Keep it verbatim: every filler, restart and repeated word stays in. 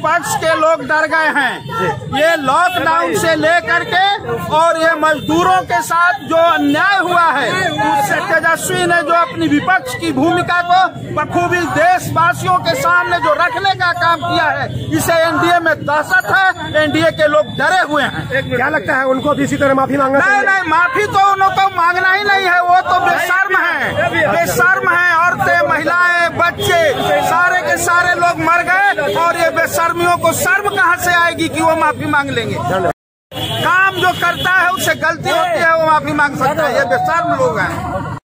विपक्ष के लोग डर गए हैं। ये लॉकडाउन से लेकर के और ये मजदूरों के साथ जो अन्याय हुआ है, उससे तेजस्वी ने जो अपनी विपक्ष की भूमिका को बखूबी देशवासियों के सामने जो रखने का काम किया है, इसे एनडीए में दहशत है। एनडीए के लोग डरे हुए हैं। क्या लगता है उनको भी इसी तरह माफी मांगना? नहीं नहीं, माफी तो उनको मांगना ही नहीं है। वो तो बेशर्म है, बेशर्म है। औरतें, महिलाएं, बच्चे, सारे के सारे लोग मर गए और ये बेशर्मियों को शर्म कहाँ से आएगी कि वो माफी मांग लेंगे? काम जो करता है उससे गलती होती है, वो माफी मांग सकता है। ये बेशर्म लोग हैं।